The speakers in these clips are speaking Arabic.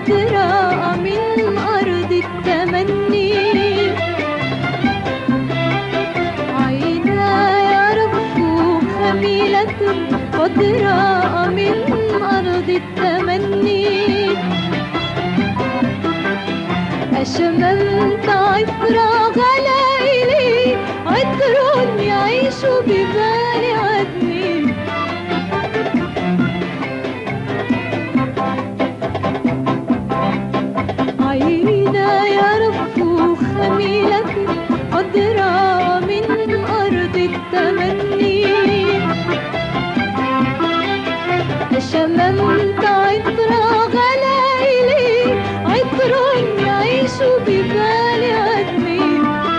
خضراء من أرض التمني. عيناي رف خميلة خضراء من أرض التمني. أشممت عطر غلائلي، عطر يعيش ببال عدني. عيناي رف خميلة خضراء من أرض التمني. أشممت عطر غلائلي، عطر يعيش ببال عدني.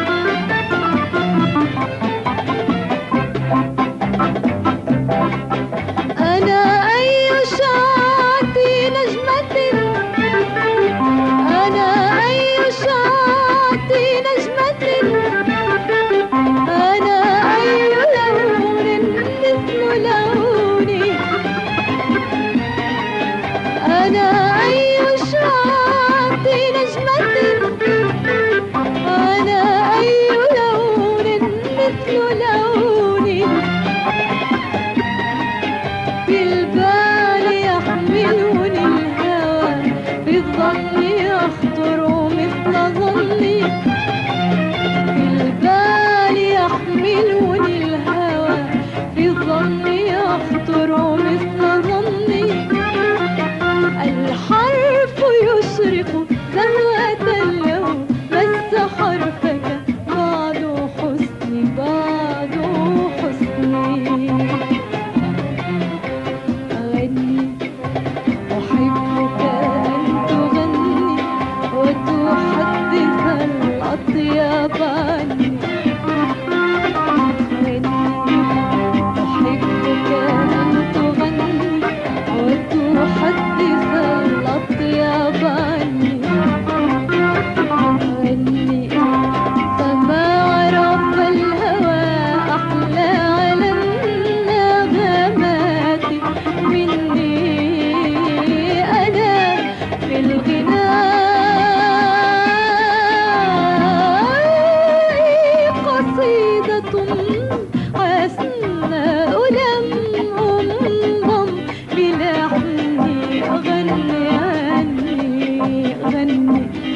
أنا أي شعاع نجمة، أنا أي شعاع نجمة، أنا أي لون مثل لوني. أنا أي شعاع نجمة، أنا أي لون مثل لوني. بالبال يحملني الهوى، بالظن يخطر مثل ظني. بالبال يحملني الهوى، بالظن يخطر مثل ظني. الحرف يشرق زهوة اليوم، مس حرفك بعد حسني، بعد حسني. أغني أحبك أن تغني وتحدث الأطياب عني. أغني أحبك أن تغني وتحدث الأطياب عني. أغني فما عرف الهوى أحلى على النغمات مني. أنا في الغناء قصيدة حسناء لم أنضم بلحني. غني عني، غني